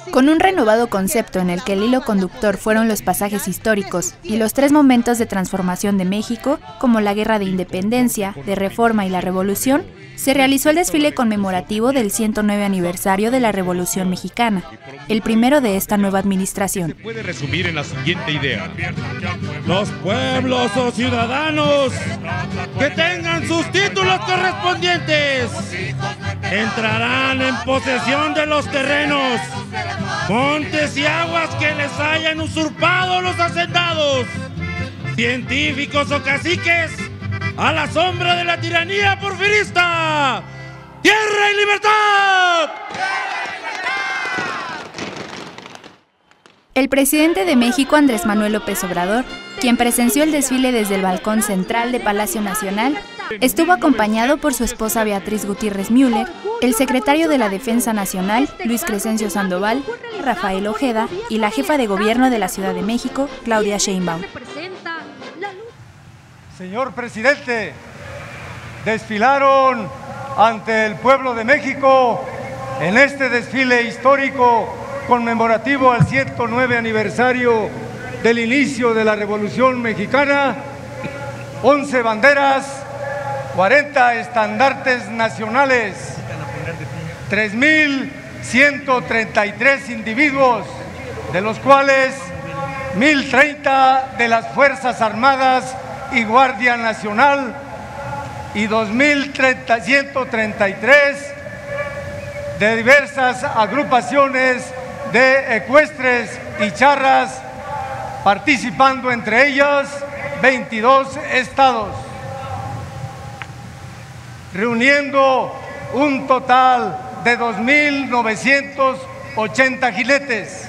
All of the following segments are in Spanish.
Con un renovado concepto en el que el hilo conductor fueron los pasajes históricos y los 3 momentos de transformación de México, como la Guerra de Independencia, de Reforma y la Revolución, se realizó el desfile conmemorativo del 109 aniversario de la Revolución Mexicana, el primero de esta nueva administración. Se puede resumir en la siguiente idea. Los pueblos o ciudadanos que tengan sus títulos correspondientes entrarán en posesión de los terrenos, montes y aguas que les hayan usurpado los hacendados, científicos o caciques, a la sombra de la tiranía porfirista. ¡Tierra y libertad! El presidente de México, Andrés Manuel López Obrador, quien presenció el desfile desde el balcón central de Palacio Nacional, estuvo acompañado por su esposa Beatriz Gutiérrez Müller, el secretario de la Defensa Nacional, Luis Crescencio Sandoval, Rafael Ojeda, y la jefa de gobierno de la Ciudad de México, Claudia Sheinbaum. Señor presidente, desfilaron ante el pueblo de México en este desfile histórico conmemorativo al 109 aniversario del inicio de la Revolución Mexicana, 11 banderas, 40 estandartes nacionales, 3.133 individuos, de los cuales 1.030 de las Fuerzas Armadas y Guardia Nacional y 2.133 de diversas agrupaciones de ecuestres y charras, participando entre ellas 22 estados, reuniendo un total de 2.980 jinetes.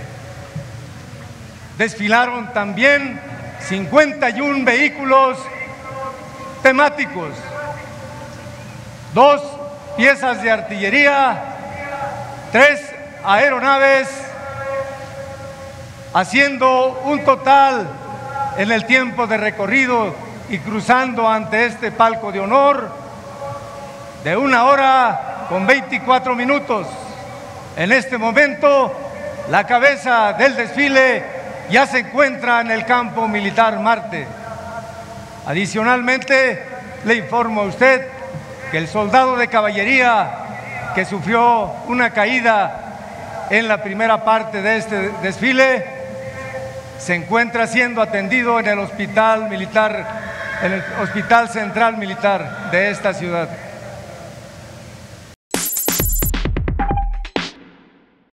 Desfilaron también 51 vehículos temáticos, 2 piezas de artillería, 3 aeronaves, haciendo un total en el tiempo de recorrido y cruzando ante este palco de honor de 1 hora con 24 minutos. En este momento, la cabeza del desfile ya se encuentra en el campo militar Marte. Adicionalmente, le informo a usted que el soldado de caballería que sufrió una caída en la primera parte de este desfile se encuentra siendo atendido en el hospital militar, en el Hospital Central Militar de esta ciudad.